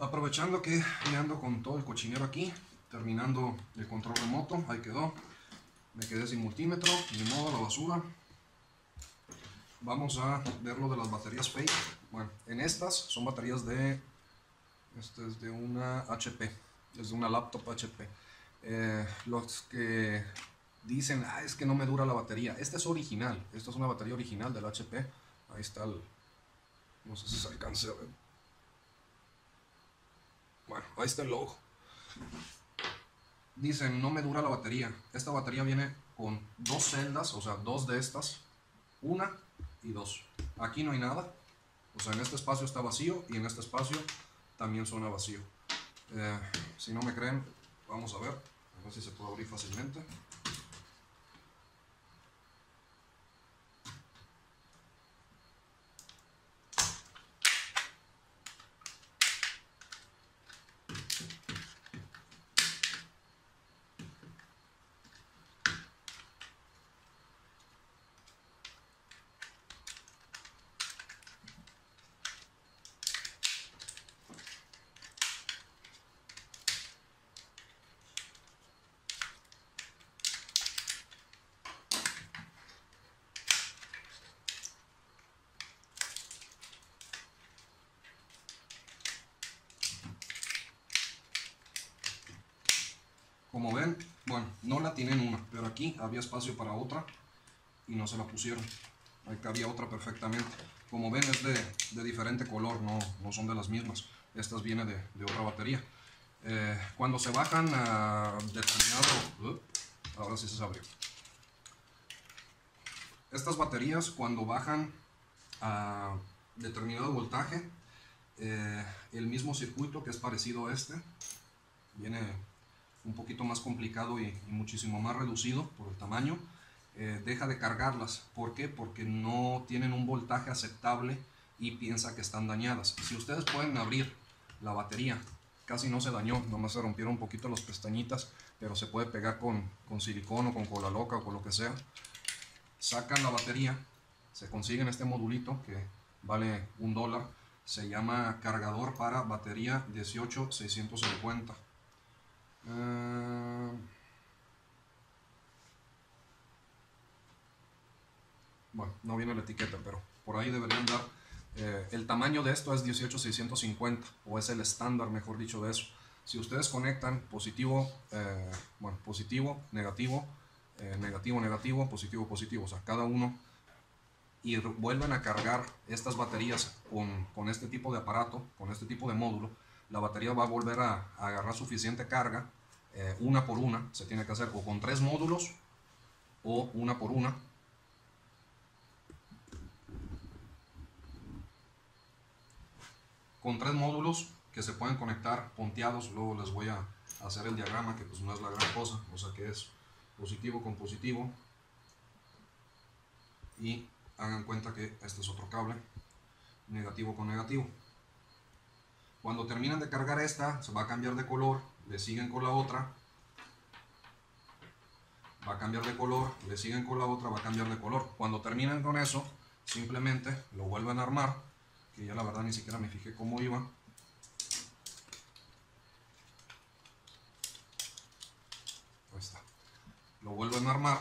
Aprovechando que ya ando con todo el cochinero aquí, terminando el control remoto, ahí quedó. Me quedé sin multímetro, ni modo, la basura. Vamos a ver lo de las baterías fake. Bueno, en estas son baterías de... Este es de una HP, es de una laptop HP. Los que dicen, es que no me dura la batería. Esta es original, esta es una batería original del HP. Ahí está el... No sé si se alcance a ver. Bueno, ahí está el logo. Dicen, no me dura la batería. Esta batería viene con dos celdas, o sea, dos de estas. Una y dos. Aquí no hay nada. O sea, en este espacio está vacío y en este espacio también suena vacío. Si no me creen, vamos a ver si se puede abrir fácilmente. Como ven, bueno, no la tienen una, pero aquí había espacio para otra y no se la pusieron. Acá había otra perfectamente. Como ven, es de diferente color, no son de las mismas. Estas vienen de otra batería. Cuando se bajan a determinado... ahora sí se abrió. Estas baterías, cuando bajan a determinado voltaje, el mismo circuito, que es parecido a este, viene un poquito más complicado y muchísimo más reducido por el tamaño, deja de cargarlas. ¿Por qué? Porque no tienen un voltaje aceptable y piensa que están dañadas. Si ustedes pueden abrir la batería, casi no se dañó, nomás se rompieron un poquito las pestañitas, pero se puede pegar con silicón o con cola loca o con lo que sea. Sacan la batería, se consiguen este modulito que vale $1, se llama cargador para batería 18650. Bueno, no viene la etiqueta, pero por ahí deberían dar. El tamaño de esto es 18650, o es el estándar, mejor dicho, de eso. Si ustedes conectan positivo, positivo, negativo, negativo, negativo, positivo, positivo, o sea, cada uno, y vuelven a cargar estas baterías con este tipo de aparato, con este tipo de módulo, la batería va a volver a agarrar suficiente carga, una por una. Se tiene que hacer o con 3 módulos o una por una. Con 3 módulos que se pueden conectar ponteados. Luego les voy a hacer el diagrama, que pues no es la gran cosa, o sea que es positivo con positivo, y hagan cuenta que este es otro cable, negativo con negativo. Cuando terminan de cargar esta, se va a cambiar de color, le siguen con la otra, va a cambiar de color, le siguen con la otra, va a cambiar de color. Cuando terminen con eso, simplemente lo vuelven a armar, que ya la verdad ni siquiera me fijé cómo iba. Ahí está. Lo vuelven a armar.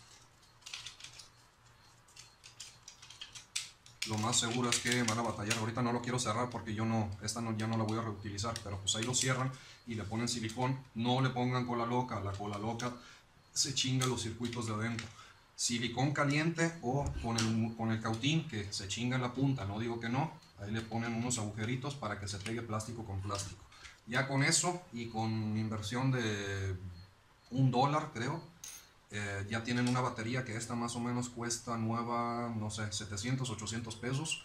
Lo más seguro es que van a batallar. Ahorita no lo quiero cerrar porque yo no, esta no, ya no la voy a reutilizar, pero pues ahí lo cierran y le ponen silicón. No le pongan cola loca, la cola loca se chinga los circuitos de adentro. Silicón caliente o con el cautín, que se chinga en la punta, no digo que no. Ahí le ponen unos agujeritos para que se pegue plástico con plástico. Ya con eso y con inversión de $1, creo, ya tienen una batería que esta más o menos cuesta nueva, no sé, 700, 800 pesos,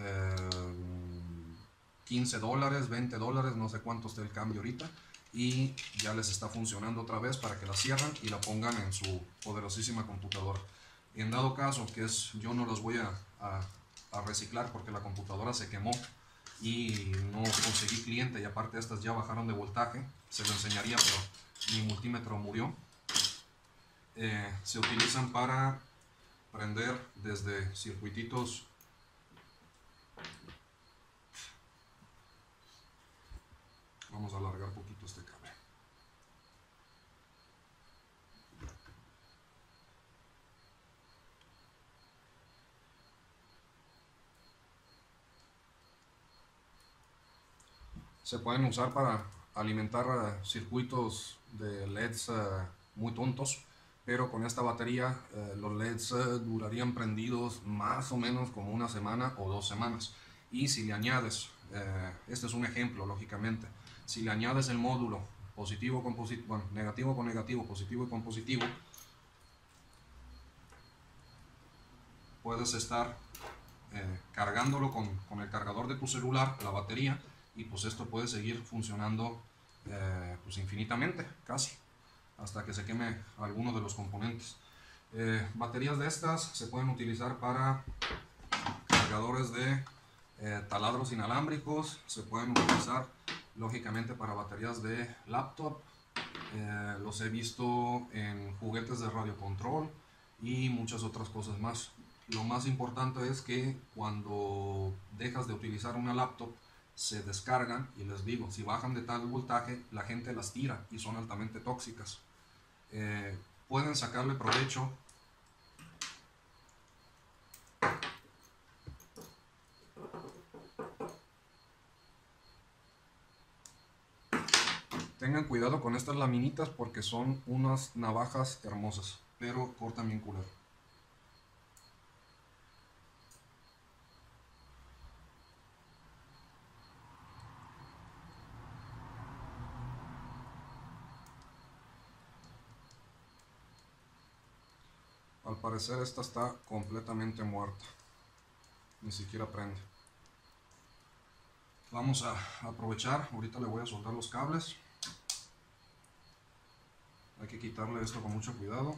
$15, $20, no sé cuánto esté el cambio ahorita, y ya les está funcionando otra vez para que la cierren y la pongan en su poderosísima computadora. En dado caso que yo no las voy a reciclar porque la computadora se quemó y no conseguí cliente, y aparte estas ya bajaron de voltaje, se lo enseñaría, pero mi multímetro murió. Se utilizan para prender desde circuititos Vamos a alargar un poquito este cable. Se pueden usar para alimentar circuitos de LEDs muy tontos, pero con esta batería los LEDs durarían prendidos más o menos como una semana o 2 semanas. Y si le añades, este es un ejemplo lógicamente, si le añades el módulo positivo con positivo, bueno, negativo con negativo, positivo y con positivo, puedes estar cargándolo con el cargador de tu celular, la batería, y pues esto puede seguir funcionando pues infinitamente, casi, hasta que se queme alguno de los componentes. Baterías de estas se pueden utilizar para cargadores de taladros inalámbricos, se pueden utilizar lógicamente para baterías de laptop, los he visto en juguetes de radiocontrol y muchas otras cosas más. Lo más importante es que cuando dejas de utilizar una laptop se descargan, y les digo, si bajan de tal voltaje la gente las tira y son altamente tóxicas. Pueden sacarle provecho tengan cuidado con estas laminitas porque son unas navajas hermosas, pero cortan bien culero. Al parecer esta está completamente muerta, ni siquiera prende. Vamos a aprovechar, ahorita le voy a soltar los cables. Hay que quitarle esto con mucho cuidado.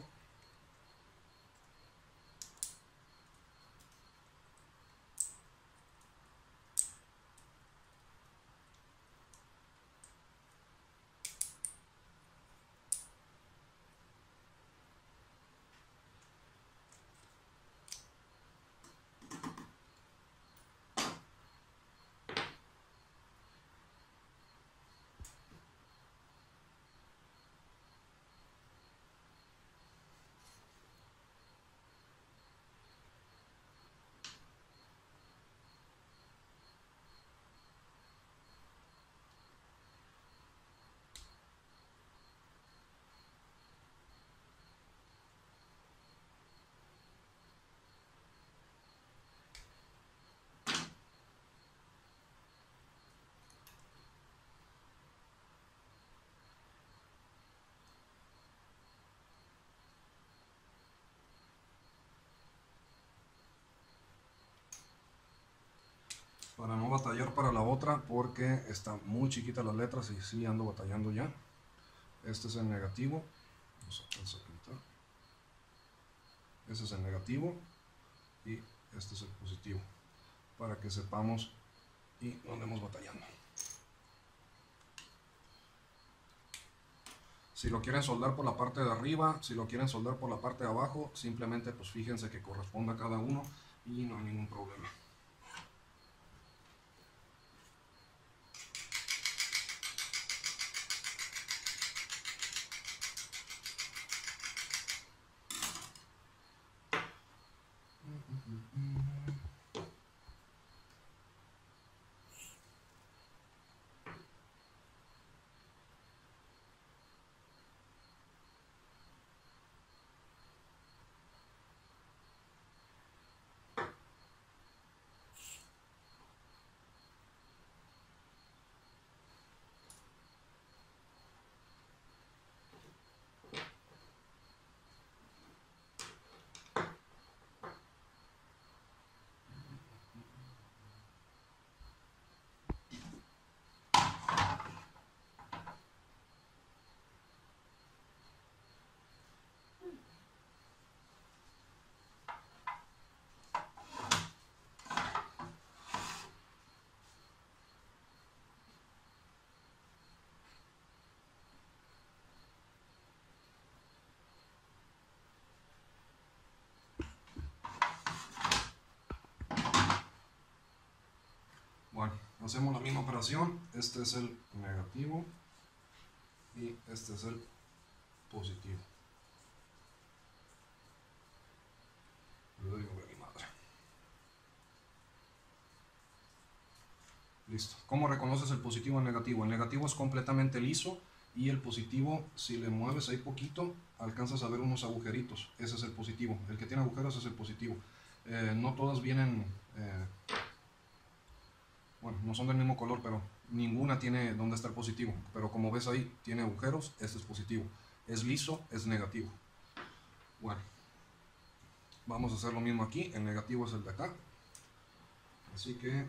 Para no batallar para la otra, porque está muy chiquita las letras y sí ando batallando ya. Este es el negativo. Vamos a pintar. Este es el negativo y este es el positivo, para que sepamos y no andemos batallando. Si lo quieren soldar por la parte de arriba, si lo quieren soldar por la parte de abajo, simplemente pues fíjense que corresponda a cada uno y no hay ningún problema. hacemos la misma operación. Este es el negativo y este es el positivo. Le doy a mi madre. Listo. ¿Cómo reconoces el positivo y el negativo? El negativo es completamente liso y el positivo, si le mueves ahí poquito, alcanzas a ver unos agujeritos. Ese es el positivo. El que tiene agujeros es el positivo. No todas vienen, bueno, no son del mismo color, pero ninguna tiene donde está el positivo. Pero como ves ahí, tiene agujeros, este es positivo. Es liso, es negativo. Bueno, vamos a hacer lo mismo aquí. El negativo es el de acá. Así que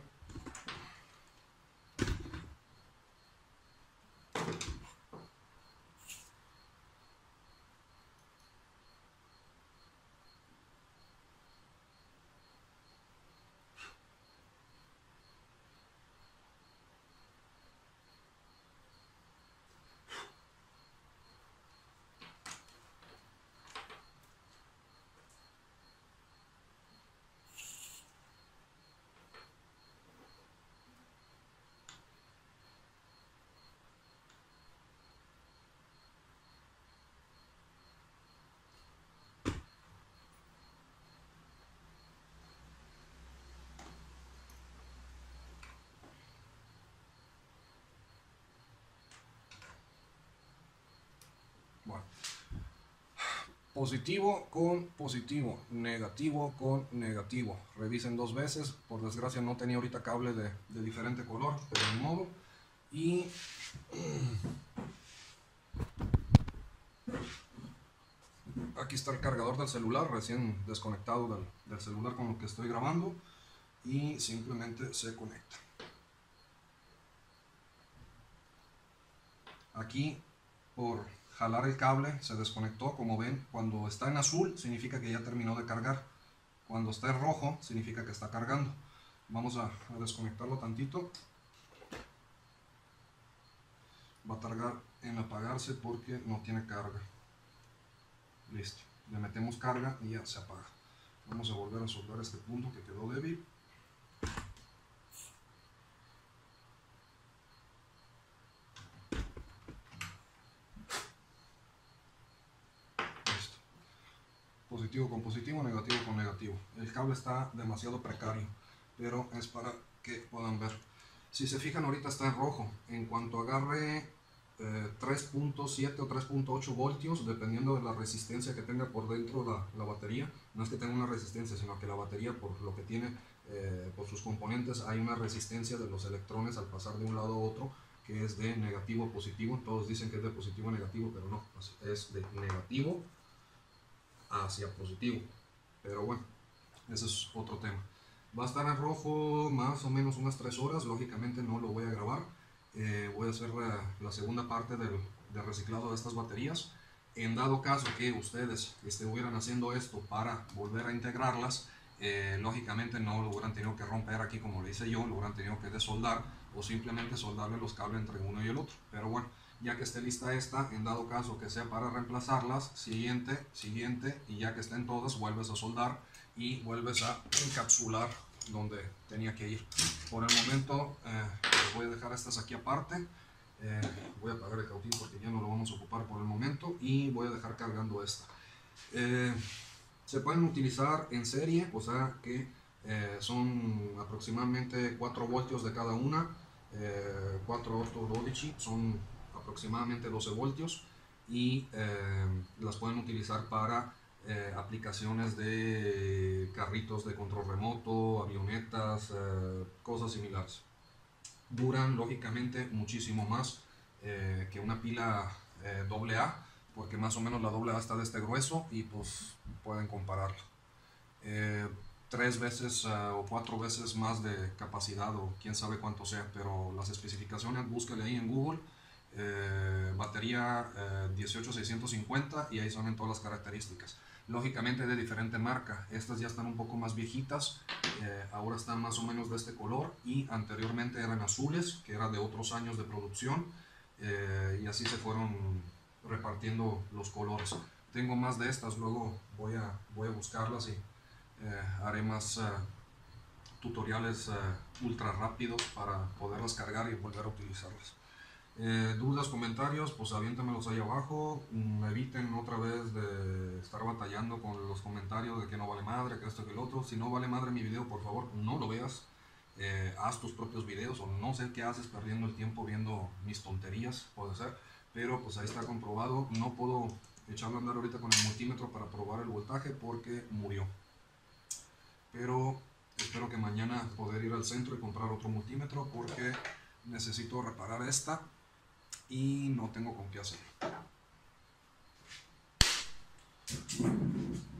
bueno, positivo con positivo, negativo con negativo. Revisen dos veces. Por desgracia no tenía ahorita cable de diferente color, pero de modo. Y aquí está el cargador del celular, recién desconectado del celular con lo que estoy grabando. Y simplemente se conecta. Aquí por jalar el cable se desconectó. Como ven, cuando está en azul significa que ya terminó de cargar. Cuando está en rojo significa que está cargando. Vamos a desconectarlo tantito. Va a tardar en apagarse porque no tiene carga. Listo, le metemos carga y ya se apaga. Vamos a volver a soldar este punto que quedó débil. Listo. Positivo con positivo, negativo con negativo. El cable está demasiado precario, pero es para que puedan ver. Si se fijan, ahorita está en rojo. En cuanto agarre 3.7 o 3.8 voltios, dependiendo de la resistencia que tenga por dentro la batería. No es que tenga una resistencia, sino que la batería, por lo que tiene, por sus componentes, hay una resistencia de los electrones al pasar de un lado a otro, que es de negativo a positivo. Todos dicen que es de positivo a negativo, pero no, es de negativo hacia positivo. Pero bueno, ese es otro tema. Va a estar en rojo más o menos unas 3 horas. Lógicamente no lo voy a grabar. Voy a hacer la segunda parte del reciclado de estas baterías. En dado caso que ustedes estuvieran haciendo esto para volver a integrarlas, lógicamente no lo hubieran tenido que romper aquí como le hice yo, lo hubieran tenido que desoldar o simplemente soldarle los cables entre uno y el otro. Pero bueno, ya que esté lista esta, en dado caso que sea para reemplazarlas, siguiente, y ya que estén todas, vuelves a soldar y vuelves a encapsular donde tenía que ir. Por el momento voy a dejar estas aquí aparte. Voy a apagar el cautín porque ya no lo vamos a ocupar por el momento y voy a dejar cargando esta. Se pueden utilizar en serie, o sea que son aproximadamente 4 voltios de cada una. 4 ortododici son aproximadamente 12 voltios y las pueden utilizar para aplicaciones de carritos de control remoto, avionetas, cosas similares. Duran lógicamente muchísimo más que una pila AA, porque más o menos la AA está de este grueso y pues pueden compararlo. 3 veces o 4 veces más de capacidad o quién sabe cuánto sea, pero las especificaciones búscale ahí en Google. Batería 18650 y ahí son todas las características. Lógicamente de diferente marca. Estas ya están un poco más viejitas, ahora están más o menos de este color y anteriormente eran azules, que era de otros años de producción, y así se fueron repartiendo los colores. Tengo más de estas, luego voy a buscarlas y haré más tutoriales ultra rápidos para poderlas cargar y volver a utilizarlas. Dudas, comentarios, pues aviéntamelos ahí abajo. Eviten otra vez de estar batallando con los comentarios de que no vale madre, que esto, que el otro. Si no vale madre mi video, por favor no lo veas. Haz tus propios videos, o no sé qué haces perdiendo el tiempo viendo mis tonterías, puede ser, pero pues ahí está comprobado. No puedo echarlo a andar ahorita con el multímetro para probar el voltaje porque murió, pero espero que mañana poder ir al centro y comprar otro multímetro porque necesito reparar esta y no tengo con qué hacerlo.